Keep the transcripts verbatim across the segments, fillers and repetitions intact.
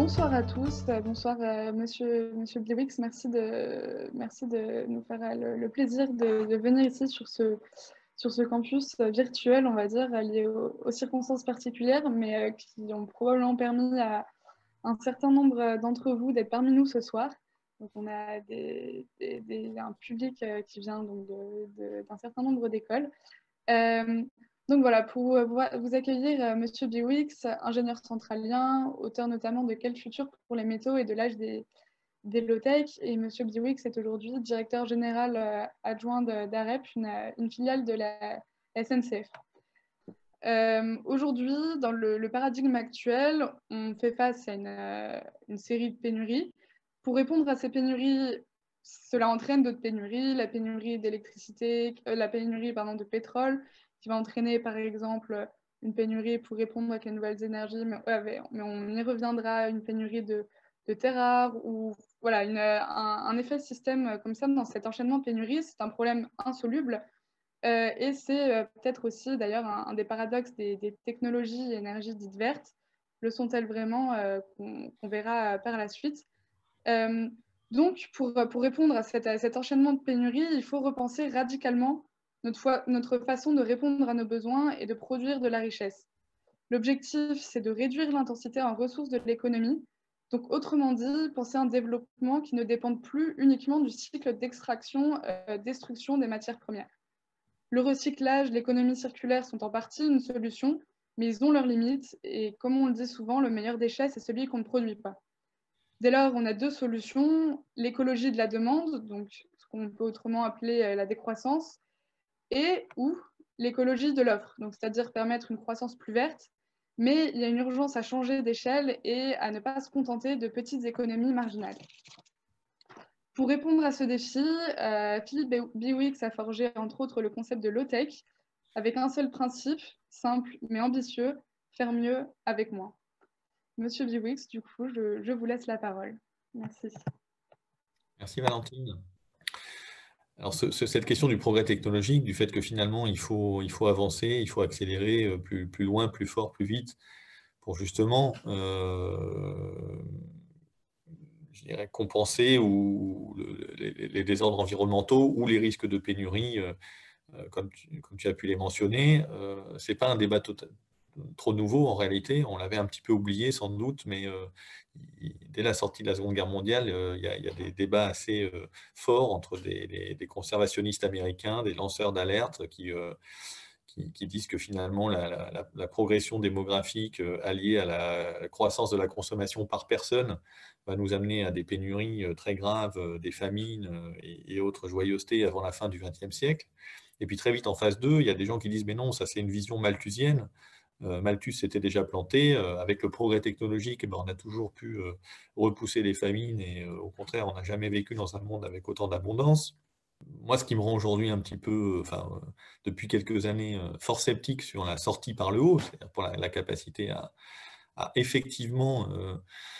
bonsoir à tous, euh, bonsoir euh, Monsieur, Monsieur Bliwix, merci de, merci de nous faire euh, le, le plaisir de, de venir ici sur ce, sur ce campus euh, virtuel, on va dire, lié aux, aux circonstances particulières, mais euh, qui ont probablement permis à un certain nombre d'entre vous d'être parmi nous ce soir. Donc on a des, des, des, un public euh, qui vient donc de, de, d'un certain nombre d'écoles. Euh, donc voilà, pour vous accueillir, euh, Monsieur Bliwix, ingénieur centralien, auteur notamment de Quel futur pour les métaux et de l'âge des, des low-tech. Et Monsieur Bliwix est aujourd'hui directeur général euh, adjoint d'AREP, une, une filiale de la S N C F. Euh, aujourd'hui, dans le, le paradigme actuel, on fait face à une, euh, une série de pénuries. Pour répondre à ces pénuries, cela entraîne d'autres pénuries, la pénurie d'électricité, euh, la pénurie pardon, de pétrole, qui va entraîner par exemple une pénurie pour répondre avec les nouvelles énergies, mais, ouais, mais on y reviendra, une pénurie de, de terres rares, ou voilà, une, un, un effet système comme ça dans cet enchaînement de pénuries. C'est un problème insoluble. Euh, et c'est euh, peut-être aussi d'ailleurs un, un des paradoxes des, des technologies et énergies dites vertes. Le sont-elles vraiment euh, qu'on, qu'on verra par la suite. Euh, donc, pour, pour répondre à, cette, à cet enchaînement de pénuries, il faut repenser radicalement notre, foi, notre façon de répondre à nos besoins et de produire de la richesse. L'objectif, c'est de réduire l'intensité en ressources de l'économie. Donc, autrement dit, penser à un développement qui ne dépende plus uniquement du cycle d'extraction, euh, destruction des matières premières. Le recyclage, l'économie circulaire sont en partie une solution, mais ils ont leurs limites et comme on le dit souvent, le meilleur déchet, c'est celui qu'on ne produit pas. Dès lors, on a deux solutions, l'écologie de la demande, donc ce qu'on peut autrement appeler la décroissance, et ou l'écologie de l'offre, donc c'est-à-dire permettre une croissance plus verte, mais il y a une urgence à changer d'échelle et à ne pas se contenter de petites économies marginales. Pour répondre à ce défi, euh, Philippe Bliwix a forgé entre autres le concept de low-tech avec un seul principe, simple mais ambitieux, faire mieux avec moins. Monsieur Bliwix, du coup, je, je vous laisse la parole. Merci. Merci Valentine. Alors ce, ce, cette question du progrès technologique, du fait que finalement il faut, il faut avancer, il faut accélérer plus, plus loin, plus fort, plus vite, pour justement euh, je dirais, compenser ou, le, les, les désordres environnementaux ou les risques de pénurie, euh, comme, tu, comme tu as pu les mentionner. Euh, ce n'est pas un débat total, trop nouveau en réalité, on l'avait un petit peu oublié sans doute, mais euh, dès la sortie de la Seconde Guerre mondiale, il euh, y, y a des débats assez euh, forts entre des, des, des conservationnistes américains, des lanceurs d'alerte qui, euh, qui, qui disent que finalement la, la, la progression démographique euh, alliée à la, la croissance de la consommation par personne va nous amener à des pénuries euh, très graves, euh, des famines euh, et, et autres joyeusetés avant la fin du vingtième siècle. Et puis très vite en phase deux, il y a des gens qui disent mais non, ça c'est une vision malthusienne. Euh, Malthus s'était déjà planté. Euh, avec le progrès technologique, eh ben, on a toujours pu euh, repousser les famines et euh, au contraire, on n'a jamais vécu dans un monde avec autant d'abondance. Moi, ce qui me rend aujourd'hui un petit peu, enfin, euh, depuis quelques années, euh, fort sceptique sur la sortie par le haut, c'est-à-dire pour la, la capacité à, à effectivement euh,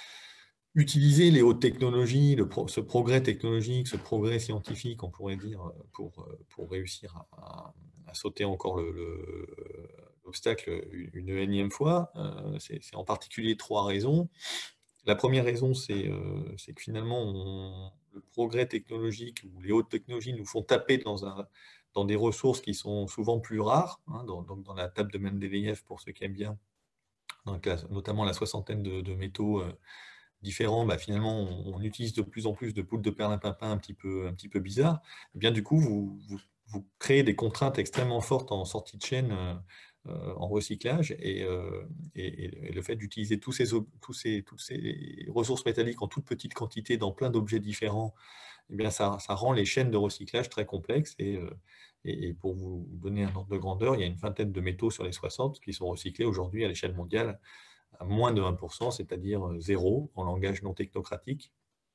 utiliser les hautes technologies, le pro, ce progrès technologique, ce progrès scientifique, on pourrait dire, pour, pour réussir à, à sauter encore le, le l'obstacle une énième fois. Euh, c'est en particulier trois raisons. La première raison, c'est euh, que finalement, on, le progrès technologique ou les hautes technologies nous font taper dans, un, dans des ressources qui sont souvent plus rares, hein, dans, donc dans la table de Mendeleïev, pour ceux qui aiment bien, donc la, notamment la soixantaine de, de métaux euh, différents, bah, finalement, on, on utilise de plus en plus de poules de perlimpinpin un petit peu, un petit peu bizarres. Et bien, du coup, vous, vous, vous créez des contraintes extrêmement fortes en sortie de chaîne, euh, Euh, en recyclage et, euh, et, et le fait d'utiliser tous ces, tous ces, toutes ces ressources métalliques en toute petite quantité dans plein d'objets différents, eh bien ça, ça rend les chaînes de recyclage très complexes et, euh, et, et pour vous donner un ordre de grandeur, il y a une vingtaine de métaux sur les soixante qui sont recyclés aujourd'hui à l'échelle mondiale à moins de un pour cent, c'est-à-dire zéro en langage non technocratique.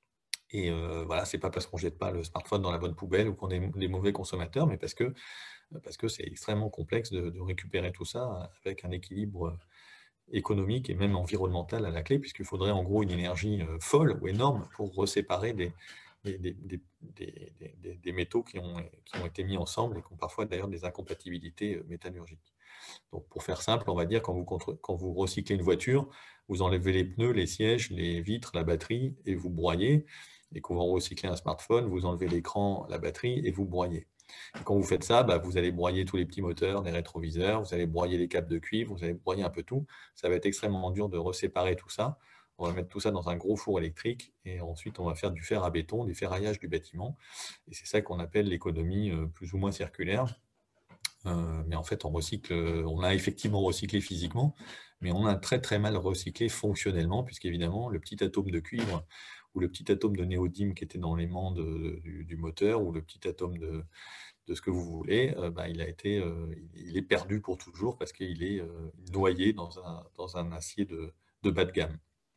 Et euh, voilà, c'est pas parce qu'on jette pas le smartphone dans la bonne poubelle ou qu'on est des mauvais consommateurs, mais parce que parce que c'est extrêmement complexe de, de récupérer tout ça avec un équilibre économique et même environnemental à la clé, puisqu'il faudrait en gros une énergie folle ou énorme pour reséparer des, des, des, des, des, des, des métaux qui ont, qui ont été mis ensemble et qui ont parfois d'ailleurs des incompatibilités métallurgiques. Donc pour faire simple, on va dire quand vous, contre, quand vous recyclez une voiture, vous enlevez les pneus, les sièges, les vitres, la batterie, et vous broyez. Et quand vous recyclez un smartphone, vous enlevez l'écran, la batterie, et vous broyez. Et quand vous faites ça, bah, vous allez broyer tous les petits moteurs, les rétroviseurs, vous allez broyer les câbles de cuivre, vous allez broyer un peu tout. Ça va être extrêmement dur de reséparer tout ça. On va mettre tout ça dans un gros four électrique et ensuite on va faire du fer à béton, du ferraillage du bâtiment. Et c'est ça qu'on appelle l'économie euh, plus ou moins circulaire. Euh, mais en fait, on recycle, on a effectivement recyclé physiquement, mais on a très très mal recyclé fonctionnellement, puisqu'évidemment, le petit atome de cuivre ou le petit atome de néodyme qui était dans l'aimant du, du moteur ou le petit atome de, de ce que vous voulez, euh, bah, il, a été, euh, il est perdu pour toujours parce qu'il est euh, noyé dans un, dans un acier de, de bas de gamme.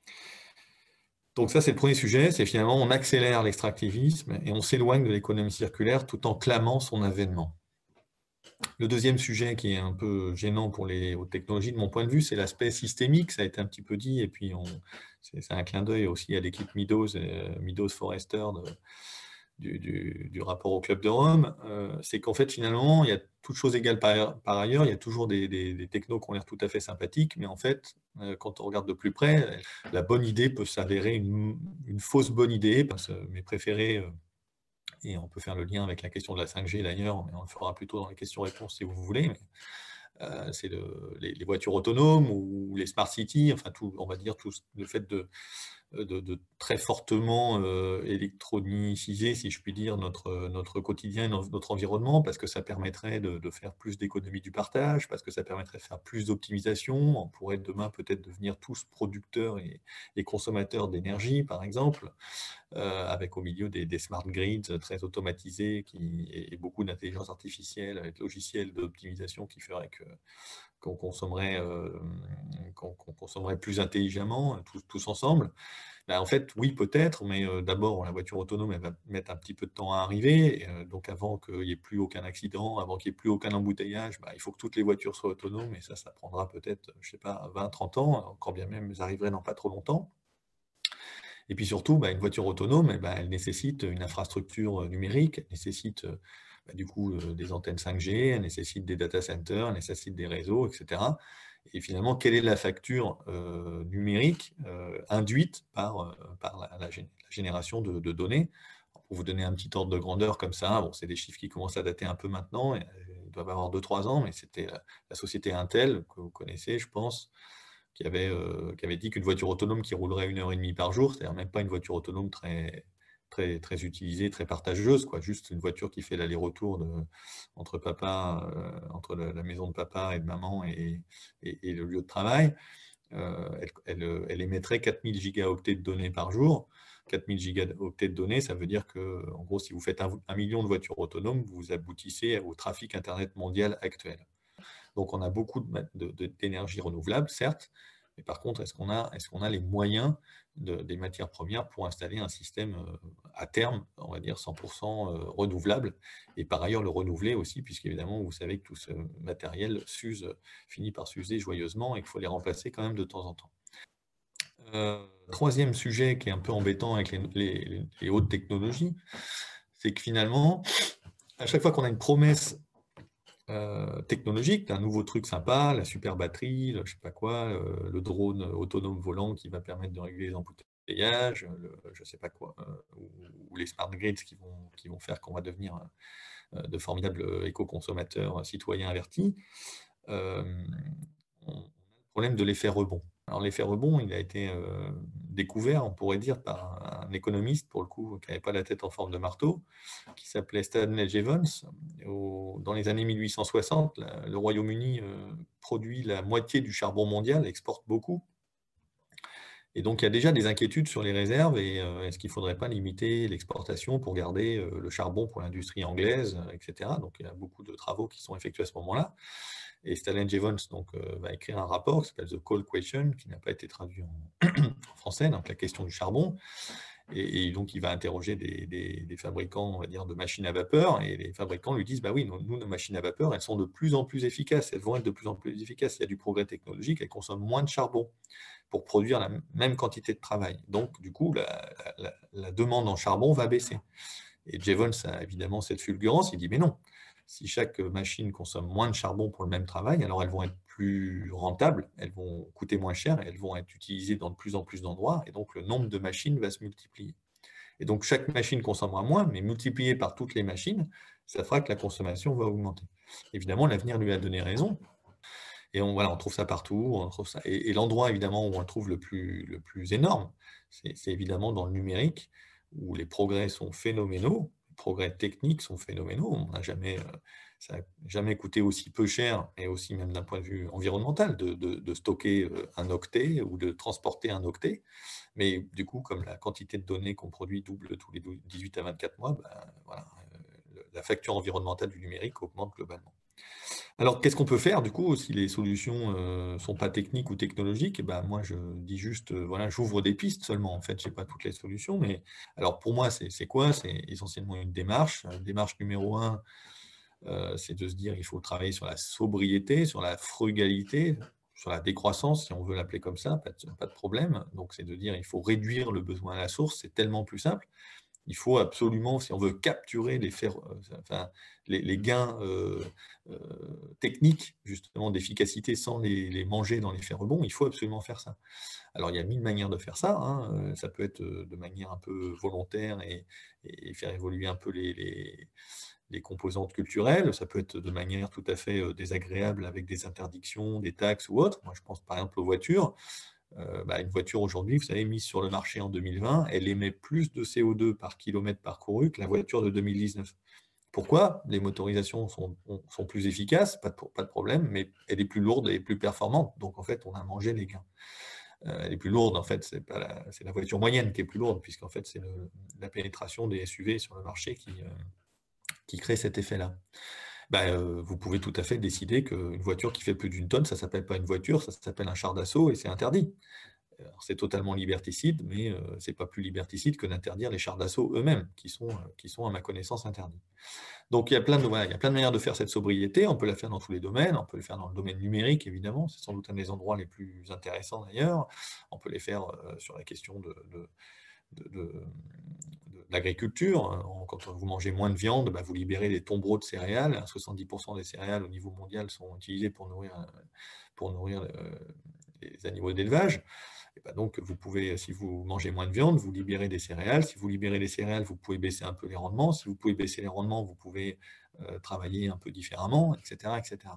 Donc ça, c'est le premier sujet, c'est finalement on accélère l'extractivisme et on s'éloigne de l'économie circulaire tout en clamant son avènement. Le deuxième sujet qui est un peu gênant pour les hautes technologies, de mon point de vue, c'est l'aspect systémique, ça a été un petit peu dit, et puis c'est un clin d'œil aussi à l'équipe Meadows, euh, Meadows Forrester de, du, du, du rapport au Club de Rome, euh, c'est qu'en fait, finalement, il y a toutes choses égales par, par ailleurs, il y a toujours des, des, des technos qui ont l'air tout à fait sympathiques, mais en fait, euh, quand on regarde de plus près, la bonne idée peut s'avérer une, une fausse bonne idée, parce que mes préférés... Euh, et on peut faire le lien avec la question de la cinq G d'ailleurs, mais on le fera plutôt dans les questions-réponses si vous voulez. Mais, euh, c'est le, les, les voitures autonomes ou les smart cities, enfin tout, on va dire tout le fait de, de, de très fortement euh, électroniciser, si je puis dire, notre, notre quotidien, notre environnement, parce que ça permettrait de, de faire plus d'économie du partage, parce que ça permettrait de faire plus d'optimisation. On pourrait demain peut-être devenir tous producteurs et, et consommateurs d'énergie, par exemple. Euh, avec au milieu des, des smart grids très automatisés qui, et, et beaucoup d'intelligence artificielle avec logiciels d'optimisation qui ferait que qu'on consommerait, euh, qu'on qu'on consommerait plus intelligemment, tous, tous ensemble. Ben, en fait, oui, peut-être, mais euh, d'abord, la voiture autonome, elle va mettre un petit peu de temps à arriver. Euh, donc, avant qu'il n'y ait plus aucun accident, avant qu'il n'y ait plus aucun embouteillage, ben, il faut que toutes les voitures soient autonomes. Et ça, ça prendra peut-être, je ne sais pas, vingt, trente ans, encore bien même, elles arriveraient dans pas trop longtemps. Et puis surtout, bah, une voiture autonome, eh ben, elle nécessite une infrastructure numérique, elle nécessite bah, du coup des antennes cinq G, elle nécessite des data centers, elle nécessite des réseaux, et cetera. Et finalement, quelle est la facture euh, numérique euh, induite par, euh, par la, la, la génération de, de données? Pour vous donner un petit ordre de grandeur comme ça, bon, c'est des chiffres qui commencent à dater un peu maintenant, et, ils doivent avoir deux trois ans, mais c'était la, la société Intel, que vous connaissez, je pense, qui avait, euh, qui avait dit qu'une voiture autonome qui roulerait une heure et demie par jour, c'est-à-dire même pas une voiture autonome très, très, très utilisée, très partageuse, quoi, juste une voiture qui fait l'aller-retour entre papa, euh, entre la, la maison de papa et de maman et, et, et le lieu de travail, euh, elle, elle, elle émettrait quatre mille gigaoctets de données par jour. quatre mille gigaoctets de données, ça veut dire que, en gros, si vous faites un, un million de voitures autonomes, vous aboutissez au trafic Internet mondial actuel. Donc, on a beaucoup d'énergie renouvelable, certes, mais par contre, est-ce qu'on a, est-ce qu'on a les moyens de, des matières premières pour installer un système à terme, on va dire, cent pour cent renouvelable, et par ailleurs le renouveler aussi, puisqu'évidemment, vous savez que tout ce matériel s'use, finit par s'user joyeusement et qu'il faut les remplacer quand même de temps en temps. Euh, troisième sujet qui est un peu embêtant avec les, les, les hautes technologies, c'est que finalement, à chaque fois qu'on a une promesse Euh, technologique, un nouveau truc sympa, la super batterie, le, je sais pas quoi, euh, le drone autonome volant qui va permettre de réguler les embouteillages, le, je sais pas quoi, euh, ou, ou les smart grids qui vont, qui vont faire qu'on va devenir euh, de formidables éco-consommateurs, citoyens avertis. Euh, on a le problème de l'effet rebond. Alors l'effet rebond, il a été euh, découvert, on pourrait dire, par un, un économiste, pour le coup, qui n'avait pas la tête en forme de marteau, qui s'appelait Stanley Jevons. Au, dans les années mille huit cent soixante, la, le Royaume-Uni euh, produit la moitié du charbon mondial, exporte beaucoup. Et donc il y a déjà des inquiétudes sur les réserves, et euh, est-ce qu'il ne faudrait pas limiter l'exportation pour garder euh, le charbon pour l'industrie anglaise, et cetera. Donc il y a beaucoup de travaux qui sont effectués à ce moment-là. Et Stanley Jevons donc, euh, va écrire un rapport qui s'appelle The Coal Question, qui n'a pas été traduit en, en français, donc la question du charbon. Et, et donc, il va interroger des, des, des fabricants, on va dire, de machines à vapeur, et les fabricants lui disent, bah oui, nous, nos machines à vapeur, elles sont de plus en plus efficaces, elles vont être de plus en plus efficaces. Il y a du progrès technologique, elles consomment moins de charbon pour produire la même quantité de travail. Donc, du coup, la, la, la demande en charbon va baisser. Et Jevons a évidemment cette fulgurance, il dit, mais non, si chaque machine consomme moins de charbon pour le même travail, alors elles vont être plus rentables, elles vont coûter moins cher, elles vont être utilisées dans de plus en plus d'endroits, et donc le nombre de machines va se multiplier. Et donc chaque machine consommera moins, mais multiplié par toutes les machines, ça fera que la consommation va augmenter. Évidemment, l'avenir lui a donné raison. Et on, voilà, on trouve ça partout. On trouve ça. Et, et l'endroit, évidemment, où on le trouve le plus, le plus énorme, c'est évidemment dans le numérique, où les progrès sont phénoménaux, les progrès techniques sont phénoménaux. On n'a jamais, euh, ça n'a jamais coûté aussi peu cher, et aussi même d'un point de vue environnemental, de, de, de stocker un octet ou de transporter un octet. Mais du coup, comme la quantité de données qu'on produit double tous les dix-huit à vingt-quatre mois, ben, voilà, euh, la facture environnementale du numérique augmente globalement. Alors, qu'est-ce qu'on peut faire du coup si les solutions ne euh, sont pas techniques ou technologiques? Eh ben, moi, je dis juste, euh, voilà, j'ouvre des pistes seulement. En fait, je n'ai pas toutes les solutions. Mais alors, pour moi, c'est quoi? C'est essentiellement une démarche. Une démarche numéro un, euh, c'est de se dire il faut travailler sur la sobriété, sur la frugalité, sur la décroissance, si on veut l'appeler comme ça, pas de, pas de problème. Donc, c'est de dire il faut réduire le besoin à la source. C'est tellement plus simple. Il faut absolument, si on veut capturer les, fer, enfin, les, les gains euh, euh, techniques, justement, d'efficacité sans les, les manger dans les faits rebonds, il faut absolument faire ça. Alors, il y a mille manières de faire ça. Hein. Ça peut être de manière un peu volontaire et, et faire évoluer un peu les, les, les composantes culturelles. Ça peut être de manière tout à fait désagréable avec des interdictions, des taxes ou autres. Moi, je pense par exemple aux voitures. Euh, bah, une voiture aujourd'hui, vous savez, mise sur le marché en deux mille vingt, elle émet plus de C O deux par kilomètre parcouru que la voiture de deux mille dix-neuf. Pourquoi? Les motorisations sont, sont plus efficaces, pas de, pas de problème, mais elle est plus lourde et plus performante. Donc, en fait, on a mangé les gains. Euh, elle est plus lourde, en fait, c'est la, la voiture moyenne qui est plus lourde, puisqu'en fait, c'est la pénétration des S U V sur le marché qui, euh, qui crée cet effet-là. Bah, euh, vous pouvez tout à fait décider qu'une voiture qui fait plus d'une tonne, ça ne s'appelle pas une voiture, ça s'appelle un char d'assaut et c'est interdit. C'est totalement liberticide, mais euh, ce n'est pas plus liberticide que d'interdire les chars d'assaut eux-mêmes, qui sont, euh, qui sont, à ma connaissance, interdits. Donc, il y, a plein de, voilà, il y a plein de manières de faire cette sobriété. On peut la faire dans tous les domaines. On peut le faire dans le domaine numérique, évidemment. C'est sans doute un des endroits les plus intéressants, d'ailleurs. On peut les faire euh, sur la question de... de de, de, de l'agriculture. Quand vous mangez moins de viande, bah, vous libérez des tombereaux de céréales. soixante-dix pour cent des céréales au niveau mondial sont utilisées pour nourrir, pour nourrir les animaux d'élevage. Et bah donc, vous pouvez, si vous mangez moins de viande, vous libérez des céréales. Si vous libérez les céréales, vous pouvez baisser un peu les rendements. Si vous pouvez baisser les rendements, vous pouvez euh, travailler un peu différemment, et cetera, et cetera.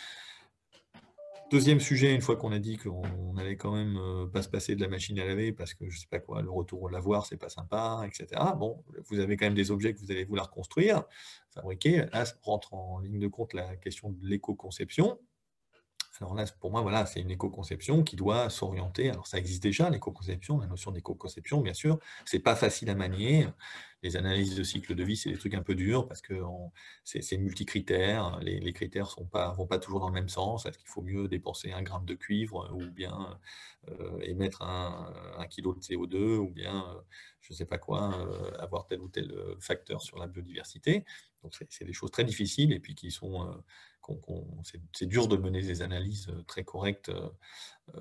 Deuxième sujet, une fois qu'on a dit qu'on n'allait quand même euh, pas se passer de la machine à laver parce que je sais pas quoi, le retour au lavoir, c'est pas sympa, et cetera. Bon, vous avez quand même des objets que vous allez vouloir construire, fabriquer. Là, ça rentre en ligne de compte la question de l'éco-conception. Alors là, pour moi, voilà, c'est une éco-conception qui doit s'orienter. Alors, ça existe déjà, l'éco-conception, la notion d'éco-conception, bien sûr. C'est pas facile à manier. Les analyses de cycle de vie, c'est des trucs un peu durs parce que c'est multicritères. Les, les critères ne pas, vont pas toujours dans le même sens. Est-ce qu'il faut mieux dépenser un gramme de cuivre ou bien euh, émettre un, un kilo de C O deux ou bien, euh, je ne sais pas quoi, euh, avoir tel ou tel facteur sur la biodiversité. Donc, c'est des choses très difficiles et puis qui sont... Euh, c'est dur de mener des analyses très correctes euh,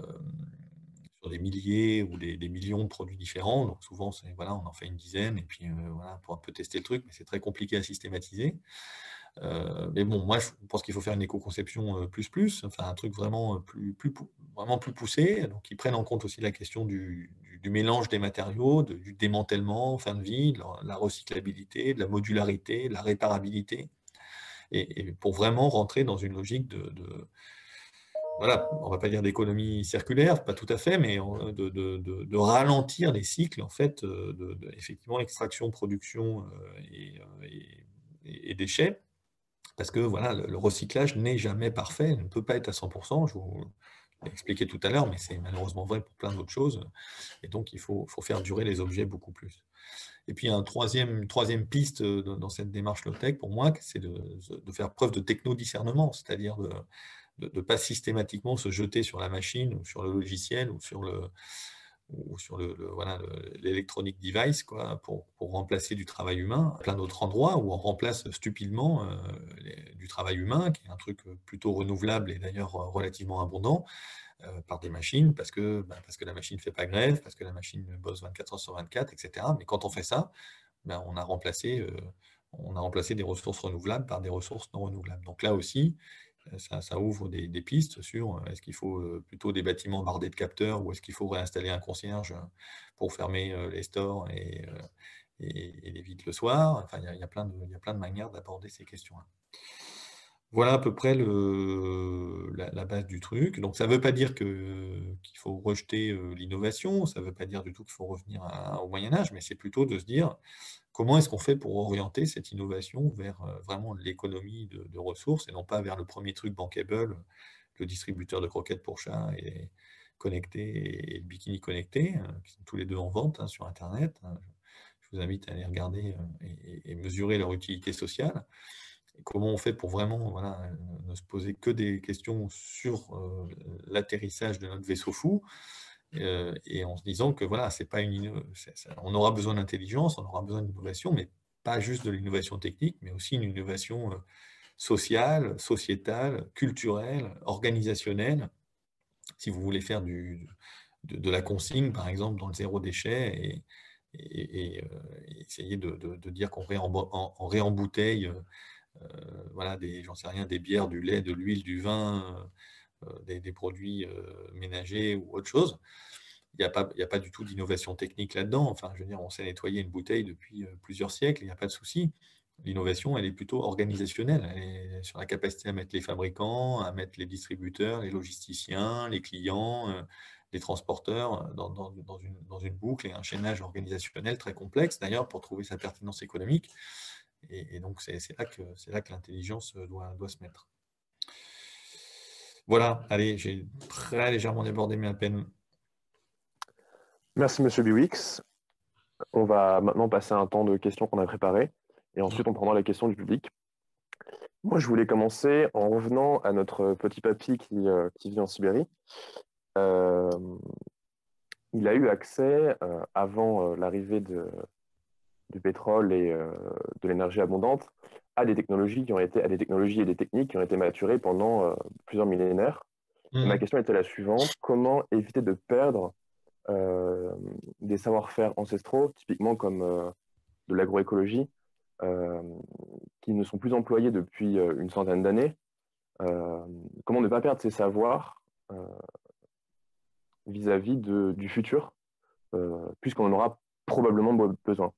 sur des milliers ou des, des millions de produits différents. Donc souvent, voilà, on en fait une dizaine et puis euh, voilà, pour un peu tester le truc, mais c'est très compliqué à systématiser. Euh, mais bon, moi, je pense qu'il faut faire une éco-conception euh, plus plus, enfin un truc vraiment plus, plus, vraiment plus poussé, donc qui prenne en compte aussi la question du, du, du mélange des matériaux, de, du démantèlement, fin de vie, de la, la recyclabilité, de la modularité, de la réparabilité. Et, et pour vraiment rentrer dans une logique de, de voilà, on ne va pas dire d'économie circulaire, pas tout à fait, mais de, de, de, de ralentir les cycles, en fait, de, de effectivement, extraction, production et, et, et déchets, parce que voilà, le, le recyclage n'est jamais parfait, ne peut pas être à cent pour cent, je vous l'ai expliqué tout à l'heure, mais c'est malheureusement vrai pour plein d'autres choses, et donc il faut, faut faire durer les objets beaucoup plus. Et puis, un troisième, une troisième piste dans cette démarche low-tech, pour moi, c'est de, de faire preuve de techno-discernement, c'est-à-dire de ne pas systématiquement se jeter sur la machine ou sur le logiciel ou sur le ou sur le, le voilà l'électronic device quoi, pour, pour remplacer du travail humain à plein d'autres endroits où on remplace stupidement euh, les, du travail humain, qui est un truc plutôt renouvelable et d'ailleurs relativement abondant, Euh, par des machines, parce que, bah, parce que la machine ne fait pas grève, parce que la machine bosse vingt-quatre heures sur vingt-quatre, et cetera. Mais quand on fait ça, bah, on, a remplacé, euh, on a remplacé des ressources renouvelables par des ressources non renouvelables. Donc là aussi, ça, ça ouvre des, des pistes sur est-ce qu'il faut plutôt des bâtiments bardés de capteurs ou est-ce qu'il faut réinstaller un concierge pour fermer les stores et, et, et les vitres le soir. Enfin, il y a, il y a plein de, il y a plein de manières d'aborder ces questions-là. Voilà à peu près le, la, la base du truc. Donc, ça ne veut pas dire qu'il faut rejeter l'innovation, ça ne veut pas dire du tout qu'il faut revenir à, au Moyen-Âge, mais c'est plutôt de se dire comment est-ce qu'on fait pour orienter cette innovation vers vraiment l'économie de, de ressources et non pas vers le premier truc bankable, le distributeur de croquettes pour chats et connecté et le bikini connecté, qui sont tous les deux en vente hein, sur Internet. Je vous invite à aller regarder et, et mesurer leur utilité sociale. Et comment on fait pour vraiment voilà, ne se poser que des questions sur euh, l'atterrissage de notre vaisseau fou euh, et en se disant que voilà, c'est pas une, ça, on aura besoin d'intelligence, on aura besoin d'innovation, mais pas juste de l'innovation technique, mais aussi une innovation euh, sociale, sociétale, culturelle, organisationnelle. Si vous voulez faire du, de, de la consigne, par exemple, dans le zéro déchet, et, et, et, euh, et essayer de, de, de dire qu'on réembouteille Euh, voilà, des, j'en sais rien, des bières, du lait, de l'huile, du vin, euh, des, des produits euh, ménagers ou autre chose. Il n'y a pas, il n'y a pas du tout d'innovation technique là-dedans. Enfin, je veux dire, on sait nettoyer une bouteille depuis euh, plusieurs siècles, il n'y a pas de souci. L'innovation, elle est plutôt organisationnelle. Elle est sur la capacité à mettre les fabricants, à mettre les distributeurs, les logisticiens, les clients, euh, les transporteurs dans, dans, dans, une, dans une boucle et un chaînage organisationnel très complexe, d'ailleurs, pour trouver sa pertinence économique. Et, et donc, c'est là que, c'est là que l'intelligence doit, doit se mettre. Voilà, allez, j'ai très légèrement débordé mes à peine. Merci, Monsieur Biwix. On va maintenant passer à un temps de questions qu'on a préparé, et ensuite on prendra les questions du public. Moi, je voulais commencer en revenant à notre petit papy qui, euh, qui vit en Sibérie. Euh, il a eu accès, euh, avant euh, l'arrivée de, du pétrole et euh, de l'énergie abondante, à des technologies qui ont été, à des technologies et des techniques qui ont été maturées pendant euh, plusieurs millénaires. Mmh. Et ma question était la suivante: comment éviter de perdre euh, des savoir-faire ancestraux, typiquement comme euh, de l'agroécologie, euh, qui ne sont plus employés depuis euh, une centaine d'années? euh, Comment ne pas perdre ces savoirs euh, vis-à-vis de, du futur, euh, puisqu'on en aura probablement besoin?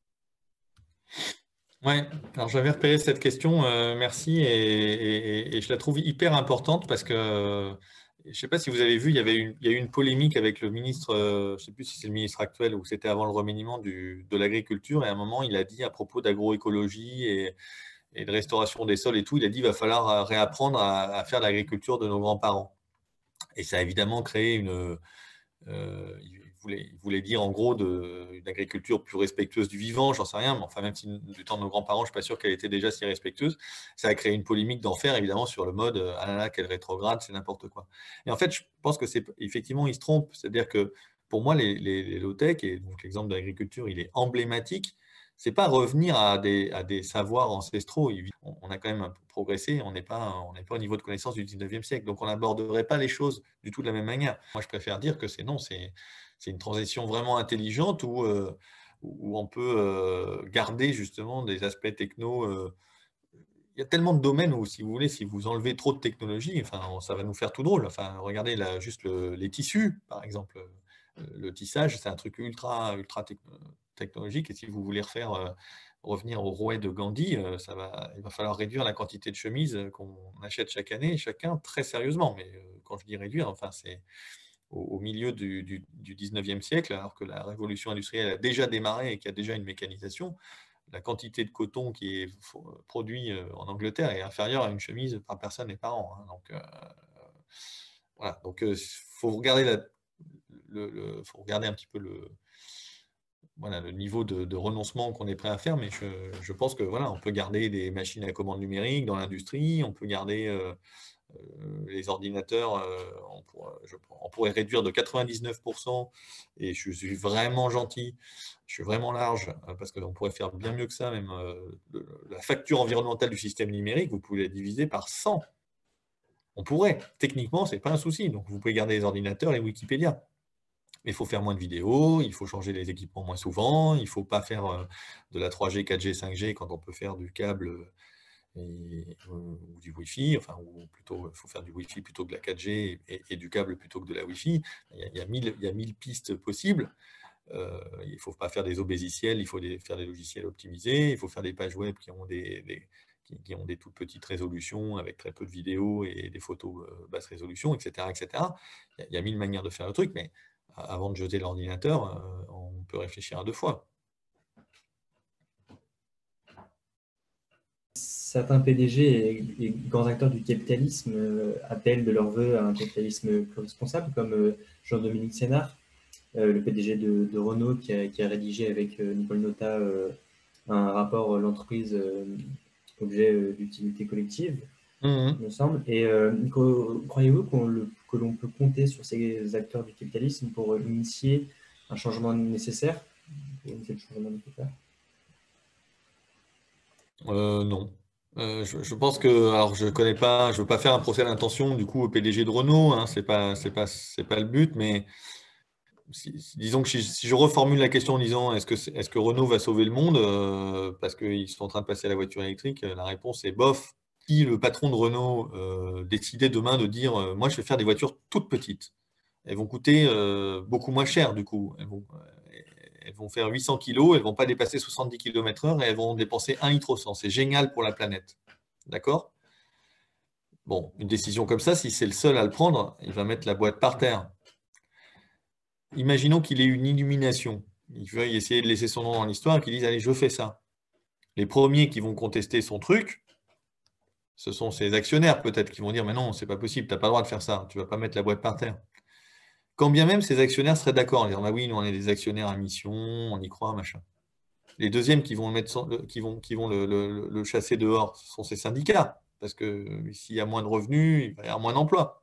Ouais, alors j'avais repéré cette question, euh, merci, et, et, et je la trouve hyper importante parce que euh, je ne sais pas si vous avez vu, il y avait une, il y a eu une polémique avec le ministre, euh, je ne sais plus si c'est le ministre actuel ou c'était avant le remaniement du, de l'agriculture, et à un moment il a dit à propos d'agroécologie et, et de restauration des sols et tout, il a dit qu'il va falloir réapprendre à, à faire l'agriculture de nos grands-parents. Et ça a évidemment créé une... Euh, il, voulait, il voulait dire en gros de, une agriculture plus respectueuse du vivant, j'en sais rien, mais enfin même si du temps de nos grands-parents, je ne suis pas sûr qu'elle était déjà si respectueuse, ça a créé une polémique d'enfer évidemment sur le mode ah là là, quel rétrograde, c'est n'importe quoi. Et en fait, je pense que c'est effectivement, il se trompe, c'est-à-dire que pour moi, les, les, les low-tech, et donc l'exemple de l'agriculture, il est emblématique. C'est pas revenir à des, à des savoirs ancestraux. On a quand même un peu progressé, on n'est pas, on n'est pas au niveau de connaissance du dix-neuvième siècle, donc on n'aborderait pas les choses du tout de la même manière. Moi, je préfère dire que c'est non, c'est une transition vraiment intelligente où, euh, où on peut euh, garder justement des aspects techno. Euh, il y a tellement de domaines où, si vous voulez, si vous enlevez trop de technologie, enfin, ça va nous faire tout drôle. Enfin, regardez là, juste le, les tissus, par exemple. Le tissage, c'est un truc ultra, ultra technologique. Et si vous voulez refaire, euh, revenir au rouet de Gandhi, euh, ça va, il va falloir réduire la quantité de chemises qu'on achète chaque année, chacun très sérieusement. Mais euh, quand je dis réduire, enfin, c'est au, au milieu du, du, du dix-neuvième siècle, alors que la révolution industrielle a déjà démarré et qu'il y a déjà une mécanisation. La quantité de coton qui est produit en Angleterre est inférieure à une chemise par personne et par an. Hein. Donc, euh, voilà. Donc, il euh, faut regarder la Le, le, faut regarder un petit peu le, voilà, le niveau de, de renoncement qu'on est prêt à faire, mais je, je pense que voilà, on peut garder des machines à commande numérique dans l'industrie, on peut garder euh, euh, les ordinateurs, euh, on, pourrait, je, on pourrait réduire de quatre-vingt-dix-neuf pour cent, et je suis vraiment gentil, je suis vraiment large, parce qu'on pourrait faire bien mieux que ça, même euh, le, la facture environnementale du système numérique, vous pouvez la diviser par cent. On pourrait, techniquement, ce n'est pas un souci, donc vous pouvez garder les ordinateurs et Wikipédia. Mais il faut faire moins de vidéos, il faut changer les équipements moins souvent, il ne faut pas faire de la trois G, quatre G, cinq G quand on peut faire du câble et, ou du Wi-Fi, enfin, ou plutôt, il faut faire du Wi-Fi plutôt que de la quatre G et, et du câble plutôt que de la Wi-Fi. Il y a, il y a, mille, il y a mille pistes possibles. Euh, il ne faut pas faire des obésiciels, il faut des, faire des logiciels optimisés, il faut faire des pages web qui ont des, des, qui, qui ont des toutes petites résolutions avec très peu de vidéos et des photos euh, basse résolution, et cetera, et cetera. Il y, a, il y a mille manières de faire le truc, mais avant de jeter l'ordinateur, euh, on peut réfléchir à deux fois. Certains P D G et, et grands acteurs du capitalisme euh, appellent de leur vœu à un capitalisme plus responsable, comme euh, Jean-Dominique Sénard, euh, le P D G de, de Renault, qui a, qui a rédigé avec euh, Nicole Notat euh, un rapport euh, l'entreprise euh, objet euh, d'utilité collective, mmh. il me semble. Et euh, croyez-vous qu'on le, que l'on peut compter sur ces acteurs du capitalisme pour euh, initier un changement nécessaire, pour initier le changement nécessaire euh, Non. Euh, je, je pense que, alors je connais pas, je veux pas faire un procès d'intention du coup au P D G de Renault, hein, c'est pas, c'est pas, c'est pas le but, mais si, disons que si, si je reformule la question en disant est-ce que, est-ce que Renault va sauver le monde euh, parce qu'ils sont en train de passer à la voiture électrique, la réponse est bof. Si le patron de Renault euh, décidait demain de dire euh, moi je vais faire des voitures toutes petites, elles vont coûter euh, beaucoup moins cher du coup, elles vont, elles vont faire huit cents kilos, elles ne vont pas dépasser soixante-dix kilomètres heure et elles vont dépenser un litre au cent. C'est génial pour la planète. D'accord? Bon, une décision comme ça, si c'est le seul à le prendre, il va mettre la boîte par terre. Imaginons qu'il ait une illumination. Il veuille essayer de laisser son nom dans l'histoire et qu'il dise « Allez, je fais ça ». Les premiers qui vont contester son truc, ce sont ses actionnaires peut-être qui vont dire « Mais non, c'est pas possible, tu n'as pas le droit de faire ça, tu ne vas pas mettre la boîte par terre ». Quand bien même ces actionnaires seraient d'accord, en disant bah « Oui, nous on est des actionnaires à mission, on y croit, machin ». Les deuxièmes qui vont, le, mettre, qui vont, qui vont le, le, le chasser dehors, ce sont ces syndicats, parce que s'il y a moins de revenus, il va y avoir moins d'emplois.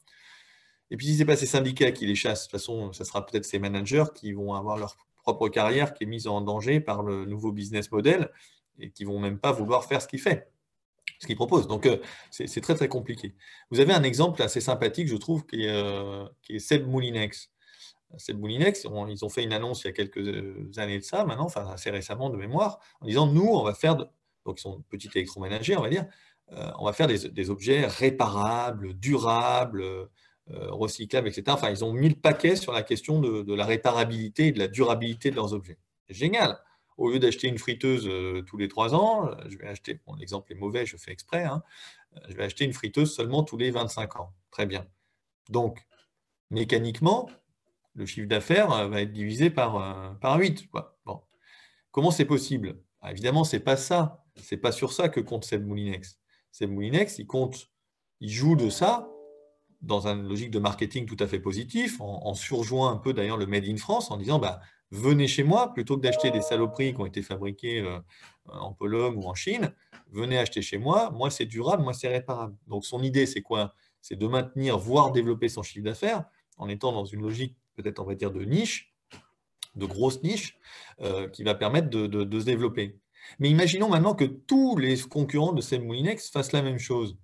Et puis si ce n'est pas ces syndicats qui les chassent, de toute façon, ce sera peut-être ces managers qui vont avoir leur propre carrière qui est mise en danger par le nouveau business model et qui ne vont même pas vouloir faire ce qu'il fait, ce qu'il propose. Donc, euh, c'est très, très compliqué. Vous avez un exemple assez sympathique, je trouve, qui est, euh, qui est Seb Moulinex. Seb Moulinex, on, ils ont fait une annonce il y a quelques années de ça, maintenant, enfin assez récemment de mémoire, en disant, nous, on va faire, de, donc ils sont petits électroménagers, on va dire, euh, on va faire des, des objets réparables, durables, Euh, recyclables, et cetera. Enfin, ils ont mis le paquet sur la question de, de la réparabilité et de la durabilité de leurs objets. C'est génial. Au lieu d'acheter une friteuse euh, tous les trois ans, je vais acheter, bon, l'exemple est mauvais, je fais exprès, hein, je vais acheter une friteuse seulement tous les vingt-cinq ans. Très bien. Donc, mécaniquement, le chiffre d'affaires va être divisé par, euh, par huit. Quoi. Bon. Comment c'est possible? ah, Évidemment, ce n'est pas ça. Ce n'est pas sur ça que compte Seb Moulinex. Seb Moulinex, il compte, il joue de ça dans une logique de marketing tout à fait positif, en, en surjouant un peu d'ailleurs le Made in France, en disant bah, venez chez moi, plutôt que d'acheter des saloperies qui ont été fabriquées euh, en Pologne ou en Chine, venez acheter chez moi, moi c'est durable, moi c'est réparable. Donc son idée c'est quoi? C'est de maintenir, voire développer son chiffre d'affaires, en étant dans une logique peut-être on va dire de niche, de grosse niche, euh, qui va permettre de, de, de se développer. Mais imaginons maintenant que tous les concurrents de Seb Moulinex fassent la même chose.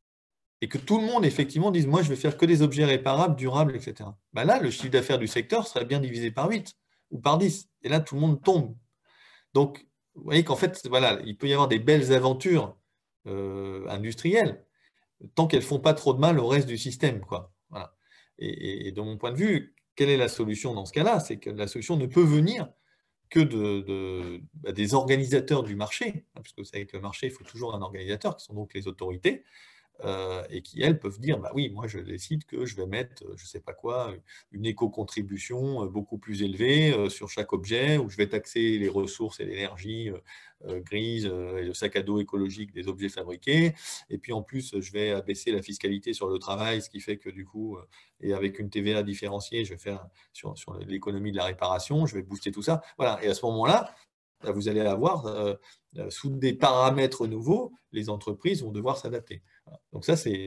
Et que tout le monde, effectivement, dise « moi, je vais faire que des objets réparables, durables, et cetera » Ben là, le chiffre d'affaires du secteur serait bien divisé par huit ou par dix. Et là, tout le monde tombe. Donc, vous voyez qu'en fait, voilà, il peut y avoir des belles aventures euh, industrielles, tant qu'elles ne font pas trop de mal au reste du système, quoi. Voilà. Et, et, et de mon point de vue, quelle est la solution dans ce cas-là? C'est que la solution ne peut venir que de, de, bah, des organisateurs du marché, hein, puisque vous savez que le marché, il faut toujours un organisateur, qui sont donc les autorités, Euh, et qui, elles, peuvent dire, bah oui, moi, je décide que je vais mettre, je ne sais pas quoi, une éco-contribution beaucoup plus élevée euh, sur chaque objet, où je vais taxer les ressources et l'énergie euh, grise euh, et le sac à dos écologique des objets fabriqués. Et puis, en plus, je vais abaisser la fiscalité sur le travail, ce qui fait que, du coup, euh, et avec une T V A différenciée, je vais faire sur, sur l'économie de la réparation, je vais booster tout ça. Voilà. Et à ce moment-là, vous allez avoir, euh, sous des paramètres nouveaux, les entreprises vont devoir s'adapter. Donc ça, c'est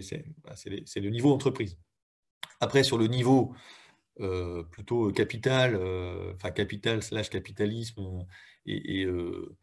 le niveau entreprise. Après, sur le niveau euh, plutôt capital, euh, enfin capital slash capitalisme et, et, euh,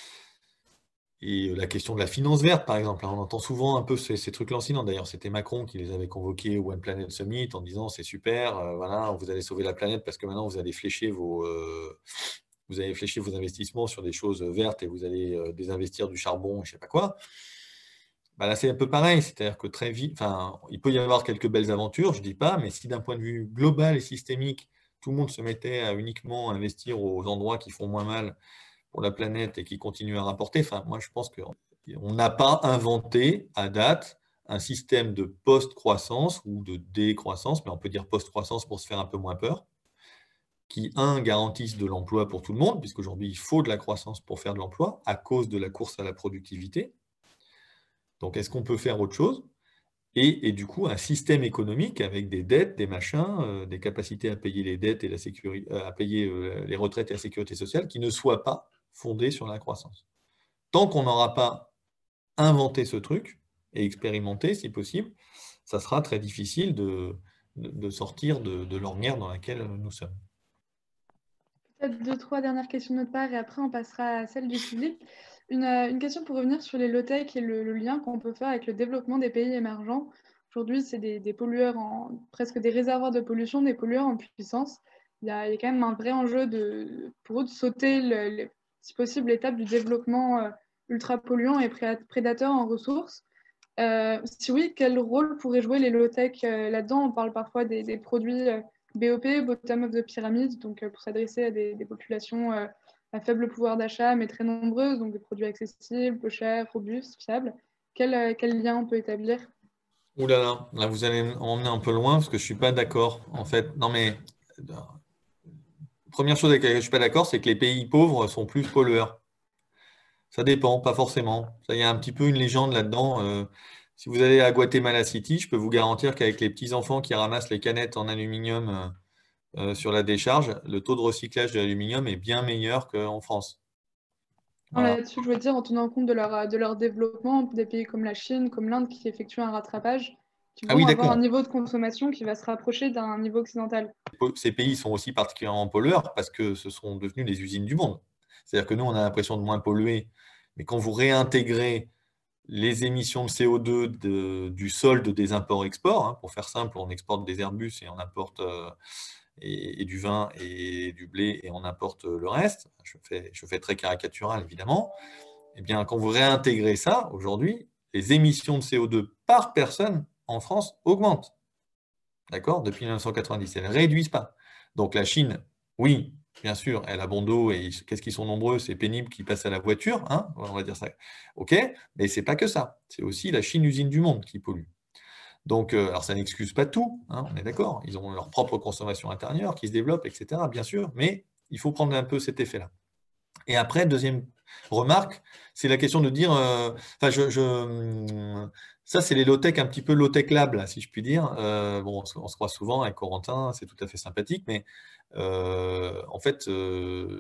et la question de la finance verte, par exemple. On entend souvent un peu ces, ces trucs lancinants. D'ailleurs, c'était Macron qui les avait convoqués au One Planet Summit en disant c'est super, euh, voilà, vous allez sauver la planète parce que maintenant vous allez flécher vos... Euh, vous allez flécher vos investissements sur des choses vertes et vous allez euh, désinvestir du charbon, je ne sais pas quoi. bah là, c'est un peu pareil. C'est-à-dire que très vite, enfin, il peut y avoir quelques belles aventures, je ne dis pas, mais si d'un point de vue global et systémique, tout le monde se mettait à uniquement investir aux endroits qui font moins mal pour la planète et qui continuent à rapporter, enfin, moi, je pense qu'on n'a pas inventé à date un système de post-croissance ou de décroissance, mais on peut dire post-croissance pour se faire un peu moins peur, qui, un, garantissent de l'emploi pour tout le monde, puisqu'aujourd'hui, il faut de la croissance pour faire de l'emploi, à cause de la course à la productivité. Donc, est-ce qu'on peut faire autre chose ? et, et du coup, un système économique avec des dettes, des machins, euh, des capacités à payer les dettes et la sécurité, à payer euh, les retraites et la sécurité sociale, qui ne soient pas fondées sur la croissance. Tant qu'on n'aura pas inventé ce truc, et expérimenté, si possible, ça sera très difficile de, de, de sortir de, de l'ornière dans laquelle nous sommes. Peut-être deux, trois dernières questions de notre part et après on passera à celle du public. Une, une question pour revenir sur les low-tech et le, le lien qu'on peut faire avec le développement des pays émergents. Aujourd'hui, c'est des, des pollueurs, en, presque des réservoirs de pollution, des pollueurs en puissance. Il y a, il y a quand même un vrai enjeu de, pour eux de sauter, le, le, si possible, l'étape du développement euh, ultra polluant et prédateur en ressources. Euh, si oui, quel rôle pourraient jouer les low-tech euh, là-dedans? On parle parfois des, des produits euh, B O P, bottom of the pyramid, donc euh, pour s'adresser à des, des populations euh, à faible pouvoir d'achat, mais très nombreuses, donc des produits accessibles, peu chers, robustes, fiables. Quel, euh, quel lien on peut établir? Ouh là là, là vous allez m'emmener un peu loin parce que je ne suis pas d'accord. En fait, non mais, première chose avec laquelle je ne suis pas d'accord, c'est que les pays pauvres sont plus pollueurs. Ça dépend, pas forcément. Il y a un petit peu une légende là-dedans. Euh, si vous allez à Guatemala City, je peux vous garantir qu'avec les petits-enfants qui ramassent les canettes en aluminium euh, euh, sur la décharge, le taux de recyclage de l'aluminium est bien meilleur qu'en France. Voilà. Là-dessus, je veux dire, en tenant compte de leur, de leur développement, des pays comme la Chine, comme l'Inde, qui effectuent un rattrapage, qui vont Ah oui, avoir un d'accord. niveau de consommation qui va se rapprocher d'un niveau occidental. Ces pays sont aussi particulièrement pollueurs parce que ce sont devenus les usines du monde. C'est-à-dire que nous, on a l'impression de moins polluer, mais quand vous réintégrez les émissions de C O deux de, du solde des imports-exports, hein, pour faire simple, on exporte des Airbus et on importe euh, et, et du vin et du blé et on importe le reste, je fais, je fais très caricatural évidemment, et bien quand vous réintégrez ça, aujourd'hui, les émissions de C O deux par personne en France augmentent. D'accord? Depuis mille neuf cent quatre-vingt-dix, elles ne réduisent pas. Donc la Chine, oui, bien sûr, elle a bon dos et qu'est-ce qu'ils sont nombreux, c'est pénible qu'ils passent à la voiture, hein, on va dire ça. Ok, mais ce n'est pas que ça. C'est aussi la Chine, usine du monde, qui pollue. Donc, euh, alors ça n'excuse pas tout, hein, on est d'accord. Ils ont leur propre consommation intérieure qui se développe, et cetera, bien sûr, mais il faut prendre un peu cet effet-là. Et après, deuxième remarque, c'est la question de dire, euh, enfin, je, je, ça, c'est les low-tech, un petit peu low-tech lab, là, si je puis dire. Euh, bon, on se, on se croit souvent avec Corentin, c'est tout à fait sympathique, mais euh, en fait, euh,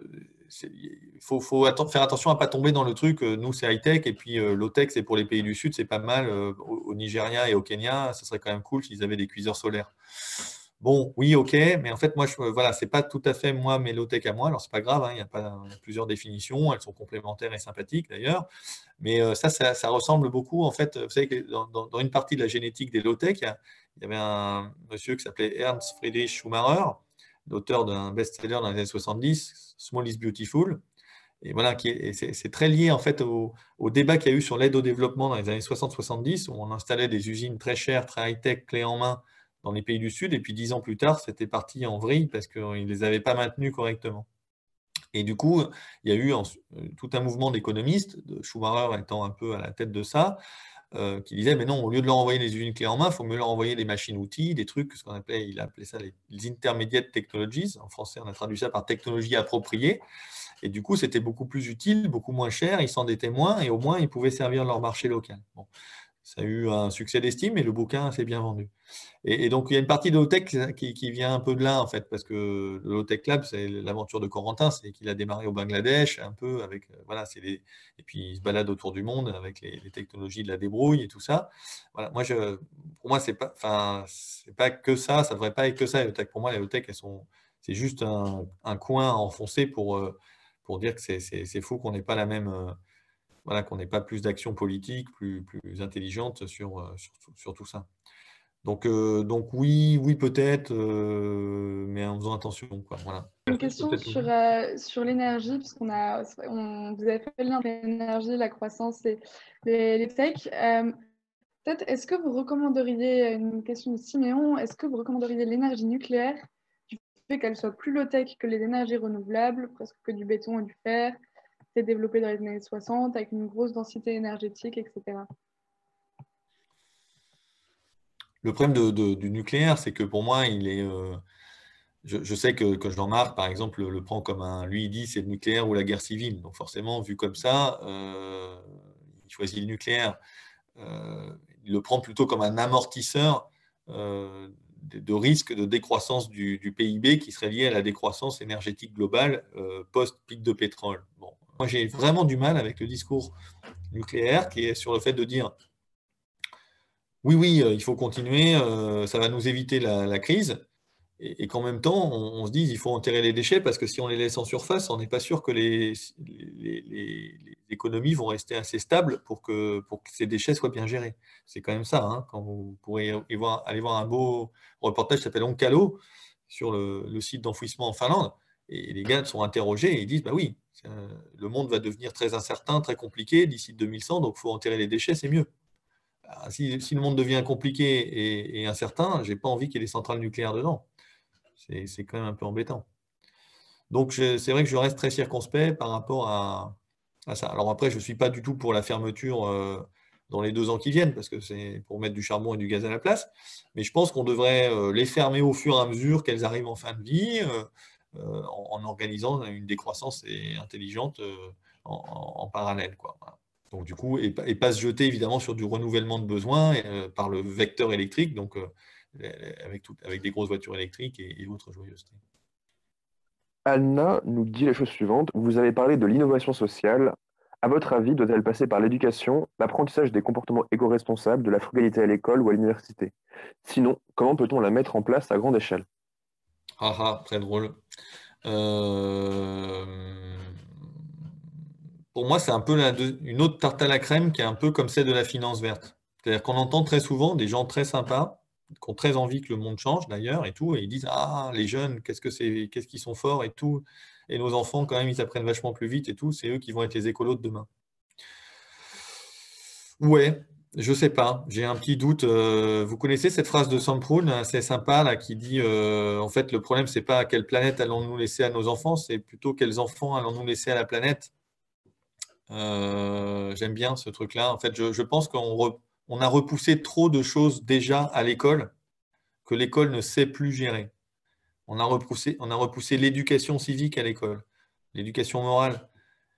il faut, faut atten- faire attention à ne pas tomber dans le truc, euh, nous, c'est high-tech, et puis euh, low-tech, c'est pour les pays du Sud, c'est pas mal. Euh, au, au Nigeria et au Kenya, ça serait quand même cool s'ils avaient des cuiseurs solaires. Bon, oui, ok, mais en fait, moi, je, voilà, c'est pas tout à fait moi mes low-tech à moi. Alors, c'est pas grave, hein, il y a pas, il y a plusieurs définitions, elles sont complémentaires et sympathiques d'ailleurs. Mais euh, ça, ça, ça ressemble beaucoup, en fait. Vous savez que dans, dans, dans une partie de la génétique des low-tech, il, il y avait un monsieur qui s'appelait Ernst Friedrich Schumacher, l'auteur d'un best-seller dans les années soixante-dix, Small is Beautiful. Et voilà, c'est très lié en fait au, au débat qu'il y a eu sur l'aide au développement dans les années soixante soixante-dix, où on installait des usines très chères, très high-tech, clés en main dans les pays du Sud, et puis dix ans plus tard, c'était parti en vrille parce qu'ils ne les avaient pas maintenus correctement. Et du coup, il y a eu tout un mouvement d'économistes, Schumacher étant un peu à la tête de ça, euh, qui disaient, mais non, au lieu de leur envoyer les usines clés en main, il faut mieux leur envoyer des machines-outils, des trucs, ce qu'on appelait, il appelait ça les, les intermediate technologies. En français, on a traduit ça par technologie appropriée. Et du coup, c'était beaucoup plus utile, beaucoup moins cher, ils s'endettaient moins et au moins, ils pouvaient servir leur marché local. Bon, ça a eu un succès d'estime et le bouquin s'est bien vendu. Et, et donc, il y a une partie de low-tech qui, qui vient un peu de là, en fait, parce que le low-tech lab, c'est l'aventure de Corentin, c'est qu'il a démarré au Bangladesh, un peu avec, voilà, c'est les, et puis il se balade autour du monde avec les, les technologies de la débrouille et tout ça. Voilà, moi, je, pour moi, c'est pas, enfin, c'est pas que ça, ça devrait pas être que ça. Les low-tech, pour moi, les low-tech, elles sont, c'est juste un, un coin à enfoncer pour, pour dire que c'est fou qu'on n'ait pas la même, voilà, qu'on n'ait pas plus d'action politique, plus, plus intelligente sur, sur, sur tout ça. Donc, euh, donc oui, oui peut-être, euh, mais en faisant attention, quoi. Voilà. Une question sur, euh, sur l'énergie, puisqu'on a, on, vous avez fait le lien entre l'énergie, la croissance et les, les tech. Euh, peut-être, est-ce que vous recommanderiez, une question de Siméon, est-ce que vous recommanderiez l'énergie nucléaire du fait qu'elle soit plus low-tech que les énergies renouvelables, presque que du béton et du fer, c'est développé dans les années soixante avec une grosse densité énergétique, et cetera. Le problème de, de, du nucléaire, c'est que pour moi, il est... Euh, je, je sais que, que Jean-Marc, par exemple, le, le prend comme un... Lui, il dit c'est le nucléaire ou la guerre civile. Donc forcément, vu comme ça, euh, il choisit le nucléaire. Euh, il le prend plutôt comme un amortisseur euh, de, de risque de décroissance du, du P I B qui serait lié à la décroissance énergétique globale euh, post-pic de pétrole. Bon. Moi, j'ai vraiment du mal avec le discours nucléaire qui est sur le fait de dire oui, oui, euh, il faut continuer, euh, ça va nous éviter la, la crise, et, et qu'en même temps, on, on se dise il faut enterrer les déchets parce que si on les laisse en surface, on n'est pas sûr que les, les, les, les économies vont rester assez stables pour que, pour que ces déchets soient bien gérés. C'est quand même ça, hein, quand vous pourrez y voir, aller voir un beau reportage qui s'appelle Onkalo sur le, le site d'enfouissement en Finlande, et les gars sont interrogés et ils disent bah oui, euh, le monde va devenir très incertain, très compliqué d'ici deux mille cent, donc il faut enterrer les déchets, c'est mieux. Si, si le monde devient compliqué et, et incertain, je n'ai pas envie qu'il y ait des centrales nucléaires dedans. C'est quand même un peu embêtant. Donc, c'est vrai que je reste très circonspect par rapport à, à ça. Alors après, je ne suis pas du tout pour la fermeture euh, dans les deux ans qui viennent, parce que c'est pour mettre du charbon et du gaz à la place. Mais je pense qu'on devrait euh, les fermer au fur et à mesure qu'elles arrivent en fin de vie, euh, euh, en, en organisant une décroissance intelligente euh, en, en, parallèle, quoi. Voilà. Donc du coup, et, et pas se jeter évidemment sur du renouvellement de besoins euh, par le vecteur électrique, donc euh, avec, tout, avec des grosses voitures électriques et, et autres joyeusetés. Anna nous dit la chose suivante. Vous avez parlé de l'innovation sociale. À votre avis, doit-elle passer par l'éducation, l'apprentissage des comportements éco-responsables, de la frugalité à l'école ou à l'université? Sinon, comment peut-on la mettre en place à grande échelle? Ah ah, très drôle. Euh... Pour moi, c'est un peu la de... une autre tarte à la crème qui est un peu comme celle de la finance verte. C'est-à-dire qu'on entend très souvent des gens très sympas, qui ont très envie que le monde change d'ailleurs et tout, et ils disent ah les jeunes, qu'est-ce que c'est, qu'est-ce qu'ils sont forts et tout, et nos enfants quand même ils apprennent vachement plus vite et tout, c'est eux qui vont être les écolos de demain. Ouais, je sais pas, j'ai un petit doute. Euh, vous connaissez cette phrase de Sam Proulx, assez sympa là, qui dit euh, en fait le problème c'est pas quelle planète allons-nous laisser à nos enfants, c'est plutôt quels enfants allons-nous laisser à la planète. Euh, j'aime bien ce truc-là. En fait, je, je pense qu'on re, on a repoussé trop de choses déjà à l'école que l'école ne sait plus gérer. On a repoussé, on a repoussé l'éducation civique à l'école, l'éducation morale.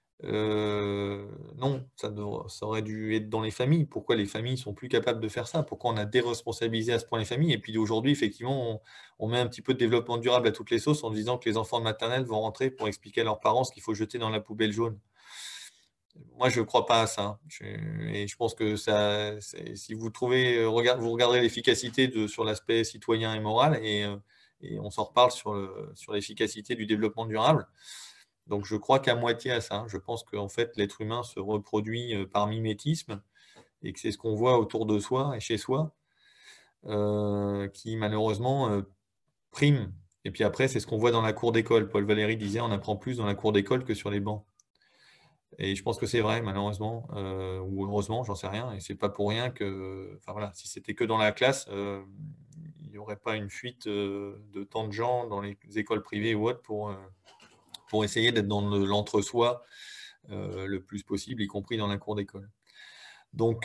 Euh, non, ça, devrait, ça aurait dû être dans les familles. Pourquoi les familles sont plus capables de faire ça? Pourquoi on a déresponsabilisé à ce point les familles? Et puis aujourd'hui, effectivement, on, on met un petit peu de développement durable à toutes les sauces en disant que les enfants de maternelle vont rentrer pour expliquer à leurs parents ce qu'il faut jeter dans la poubelle jaune. Moi, je ne crois pas à ça. Je, et je pense que ça, si vous trouvez, regard, vous regarderez l'efficacité sur l'aspect citoyen et moral, et, et on s'en reparle sur l'efficacité sur du développement durable. Donc, je crois qu'à moitié à ça. Je pense qu'en fait, l'être humain se reproduit par mimétisme et que c'est ce qu'on voit autour de soi et chez soi euh, qui, malheureusement, euh, prime. Et puis après, c'est ce qu'on voit dans la cour d'école. Paul Valéry disait on apprend plus dans la cour d'école que sur les bancs. Et je pense que c'est vrai, malheureusement, euh, ou heureusement, j'en sais rien. Et c'est pas pour rien que, enfin voilà, si c'était que dans la classe, euh, il n'y aurait pas une fuite euh, de tant de gens dans les écoles privées ou autres pour, euh, pour essayer d'être dans l'entre-soi euh, le plus possible, y compris dans la cour d'école. Donc,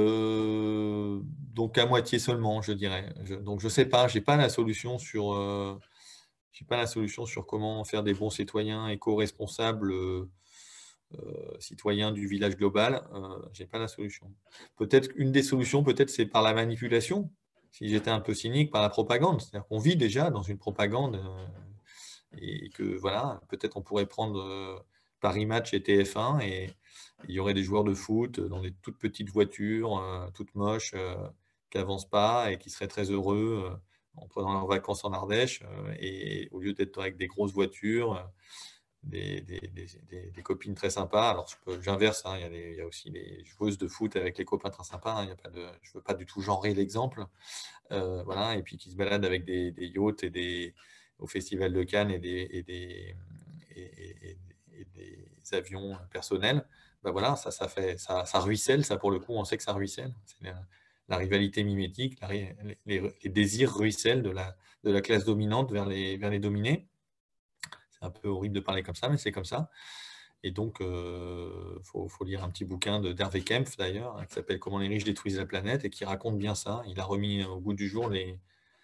euh, donc à moitié seulement, je dirais. Je, donc je sais pas, j'ai pas la solution sur, euh, j'ai pas la solution sur comment faire des bons citoyens éco-responsables. Euh, Euh, citoyen du village global, euh, je n'ai pas la solution. Peut-être une des solutions, peut-être c'est par la manipulation, si j'étais un peu cynique, par la propagande. C'est-à-dire qu'on vit déjà dans une propagande euh, et que voilà, peut-être on pourrait prendre euh, Paris Match et T F un et il y aurait des joueurs de foot dans des toutes petites voitures, euh, toutes moches, euh, qui n'avancent pas et qui seraient très heureux euh, en prenant leurs vacances en Ardèche euh, et au lieu d'être avec des grosses voitures, euh, Des, des, des, des copines très sympas. Alors, j'inverse, hein, il, il y a aussi les joueuses de foot avec les copains très sympas. Hein, il y a pas de, je ne veux pas du tout genrer l'exemple. Euh, voilà, et puis qui se baladent avec des, des yachts et des, au Festival de Cannes et des, et des, et, et, et des avions personnels. Ben voilà, ça, ça, fait, ça, ça ruisselle, ça pour le coup, on sait que ça ruisselle. la rivalité mimétique, la, les, les désirs ruissellent de la, de la classe dominante vers les, vers les dominés. C'est un peu horrible de parler comme ça, mais c'est comme ça. Et donc, il euh, faut, faut lire un petit bouquin d'Hervé Kempf, d'ailleurs, hein, qui s'appelle « Comment les riches détruisent la planète » et qui raconte bien ça. Il a remis au goût du jour les,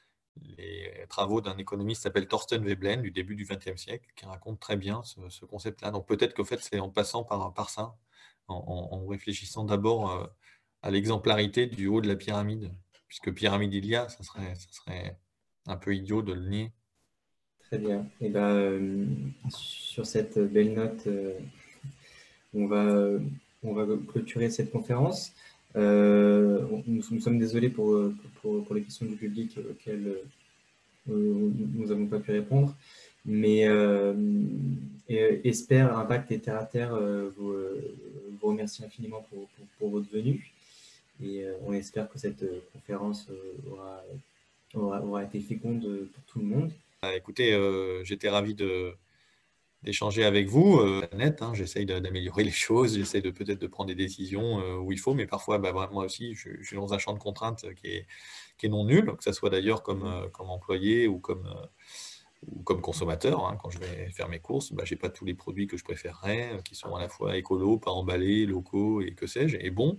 les travaux d'un économiste qui s'appelle Thorsten Veblen, du début du vingtième siècle, qui raconte très bien ce, ce concept-là. Donc, peut-être qu'en fait, c'est en passant par, par ça, en, en, en réfléchissant d'abord euh, à l'exemplarité du haut de la pyramide, puisque pyramide il y a, ça serait, ça serait un peu idiot de le nier. Très bien. Et ben, euh, sur cette belle note, euh, on, va, on va clôturer cette conférence. Euh, nous, nous sommes désolés pour, pour, pour les questions du public auxquelles euh, nous n'avons pas pu répondre, mais euh, et, espère Impact et Terre à Terre euh, vous, vous remercie infiniment pour, pour, pour votre venue, et euh, on espère que cette conférence aura, aura, aura été féconde pour tout le monde. Écoutez, euh, j'étais ravi de, d'échanger avec vous. Euh, net, hein, j'essaye d'améliorer les choses, j'essaye de peut-être de prendre des décisions euh, où il faut, mais parfois, bah, moi aussi, je, je suis dans un champ de contraintes qui est, qui est non nul, que ce soit d'ailleurs comme, euh, comme employé ou comme, euh, ou comme consommateur. Hein, quand je vais faire mes courses, bah, je n'ai pas tous les produits que je préférerais, qui sont à la fois écolos, pas emballés, locaux et que sais-je, et bons.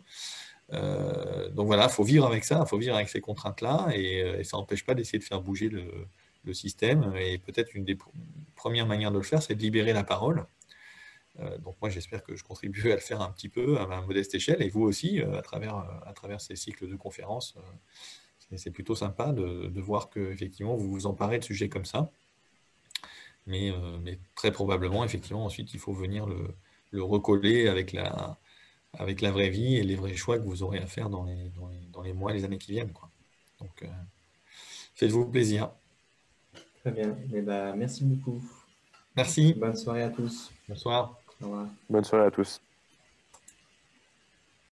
Euh, donc voilà, il faut vivre avec ça, il faut vivre avec ces contraintes-là, et, et ça n'empêche pas d'essayer de faire bouger le, le système. Et peut-être une des premières manières de le faire, c'est de libérer la parole. Euh, donc moi, j'espère que je contribue à le faire un petit peu à ma modeste échelle, et vous aussi, euh, à, travers, à travers ces cycles de conférences. Euh, c'est plutôt sympa de, de voir que effectivement vous vous emparez de sujets comme ça. Mais, euh, mais très probablement, effectivement, ensuite, il faut venir le, le recoller avec la avec la vraie vie et les vrais choix que vous aurez à faire dans les, dans les, dans les mois et les années qui viennent, quoi. Donc, euh, faites-vous plaisir. Très bien. Eh ben, merci beaucoup. Merci. Bonne soirée à tous. Bonsoir. Au revoir. Bonne soirée à tous.